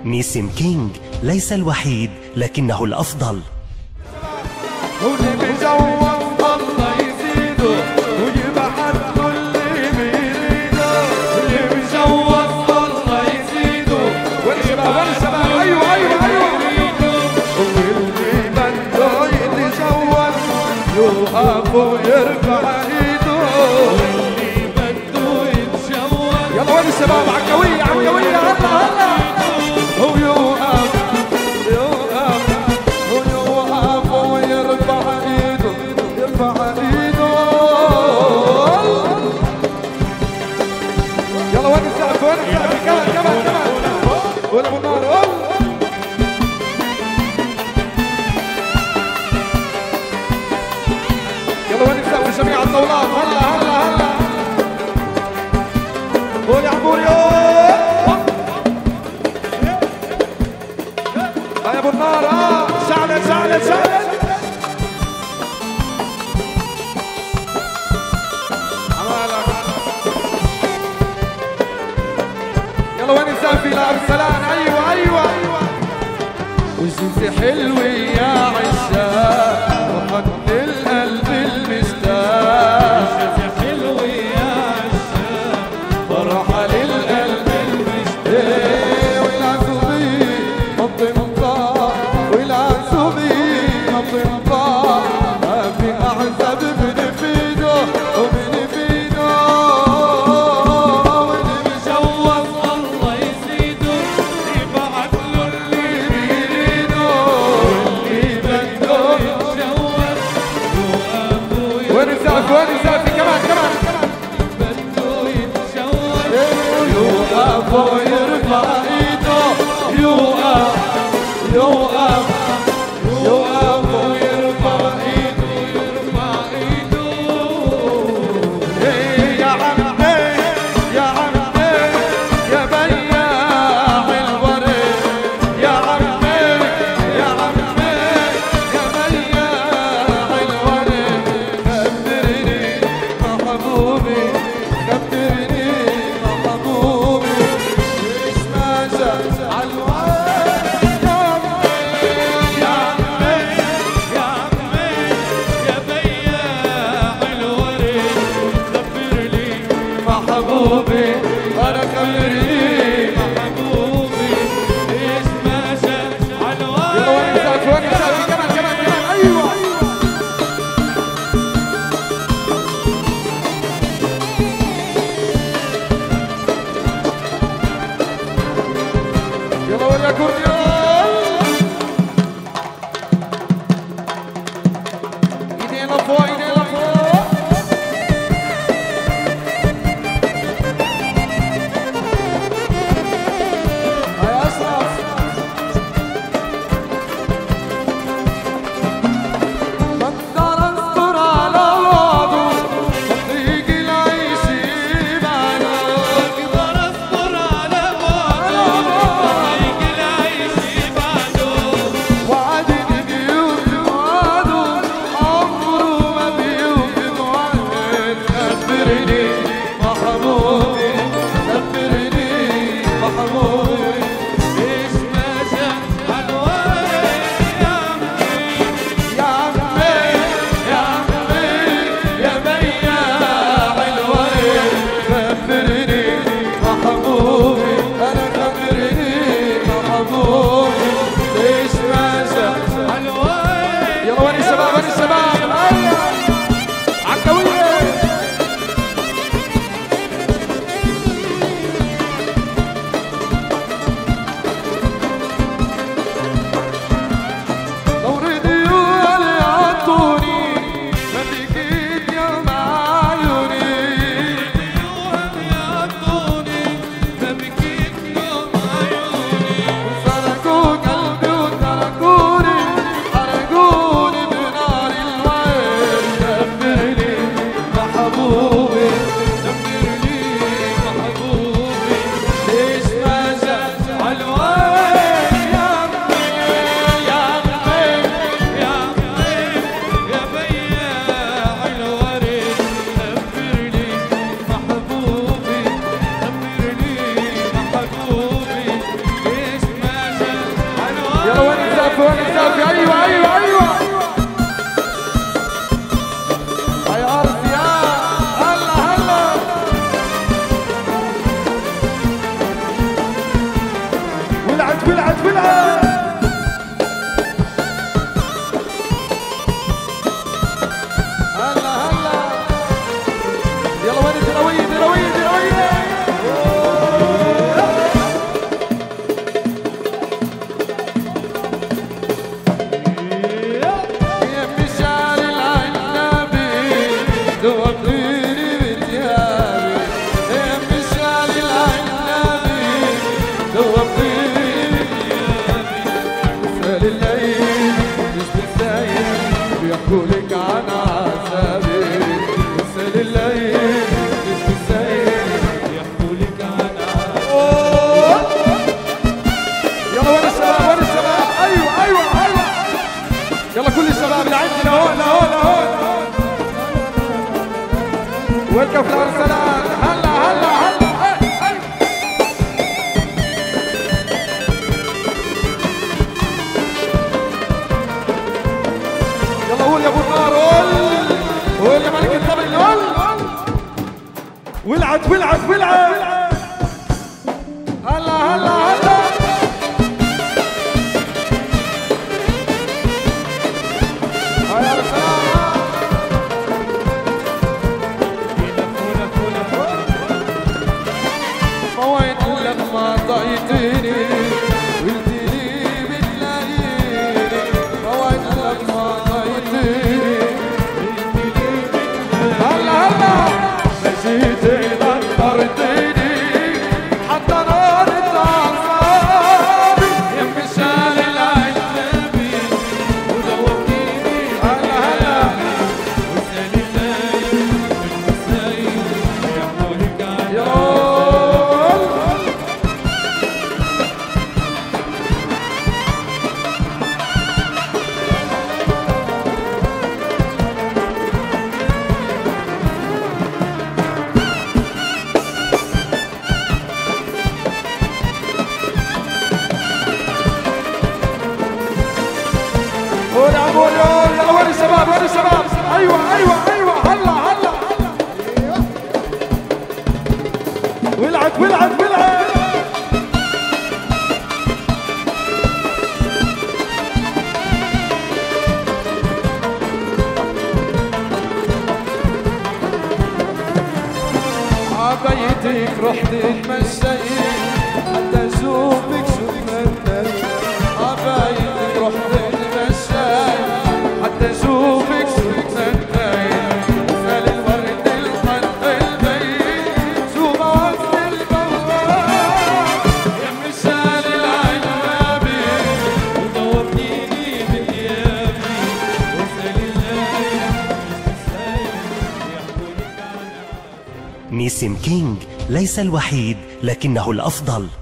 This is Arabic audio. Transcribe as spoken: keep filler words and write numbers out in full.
نيسم كينج ليس الوحيد لكنه الأفضل. واللي بيجوز الله يزيده ويبحث كل بيريده، واللي بيجوز الله يزيده. وين الشباب وين الشباب؟ ايوه ايوه ايوه. واللي بده يتجوز يوقف ويرفع ايده، واللي بده يتجوز يلا وين الشباب؟ عالقوية عالقوية هلا هلا. ويوقف يوقف ويوقف ويرفع ايده يرفع ايده. يلا وين السقف وين السقف؟ كمان كمان كمان وين ابو النار؟ يلا وين السقف جميع الطاولات؟ هلا هلا هلا. قول يا عموري يا ابو النار. اه شعلت شعلت شعلت. يلا وين الزلفي لارسلان؟ ايوه ايوه ايوه. وجنتي حلوه يا عشاق وحضن القلب المشتاق، وجنتي حلوه يا عشاق فرحه للقلب المشتاق. وين السالفة؟ ايوه ايوه ايوه يا ارض يا هلا هلا ولعت ولعت ولعت هلا هلا يلا وين الدلوية دلوية دلوية يحكولك عن عذابي وصل الليل مش بالسيل يحكولك عن عذابي يلا وين الشباب وين الشباب ايوه ايوه ايوه يلا كل الشباب اللي عندي لهون لهون لهون ويلكم في الارسلان هلا هلا هلا قول يا ابو النار قول قول يا ملك الطبل قول ولعت ولعت ولعت هلا هلا هلا هاي يا سلام مويت لما ضايقتني قلتلي بتلاقيني مويت لما هلا هلا مشيتي نطرتيني حتى نار الأعصابي يم شال العنبي ودوبتيني هلا هلا وسالي الليل والمسايل يحكولك عن قول يا عمو يلا وين الشباب وين الشباب ايوه ايوه ايوه هلا هلا ولعت ولعت ولعت عبيتك رحت اتمشيت حتى اشوفك شو تمنيت عبيتك رحت حتى اشوفك شو تمنيت سال الورد القلب البيت شو موعد البواب يم شال العنابي ودوبتيني بثيابي وسال الليل مش بالسيل يحكولك عن نيسم كينج ليس الوحيد لكنه الأفضل.